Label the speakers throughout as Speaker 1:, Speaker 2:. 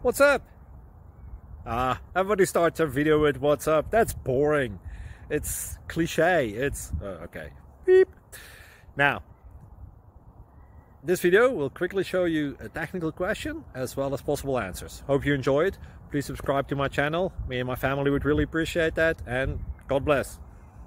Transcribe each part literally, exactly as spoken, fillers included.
Speaker 1: What's up? Ah, everybody starts a video with what's up. That's boring. It's cliche. It's uh, okay. Beep. Now, this video will quickly show you a technical question as well as possible answers. Hope you enjoy it. Please subscribe to my channel. Me and my family would really appreciate that, and God bless.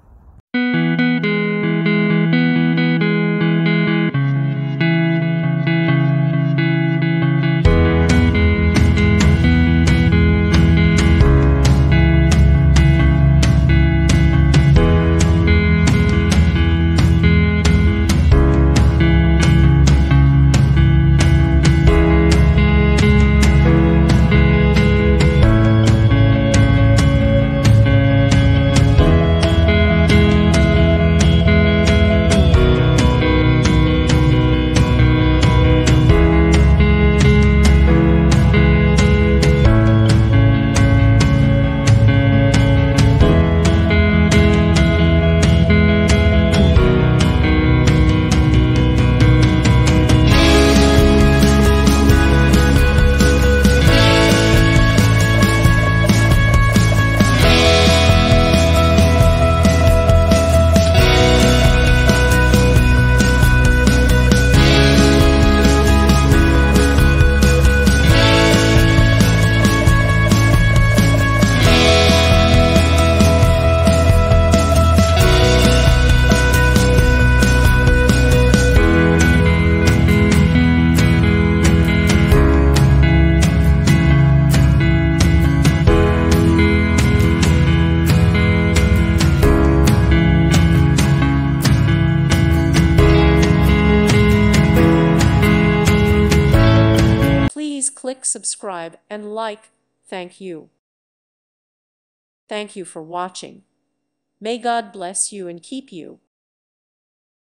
Speaker 2: Please click subscribe and like. Thank you. Thank you for watching. May God bless you and keep you.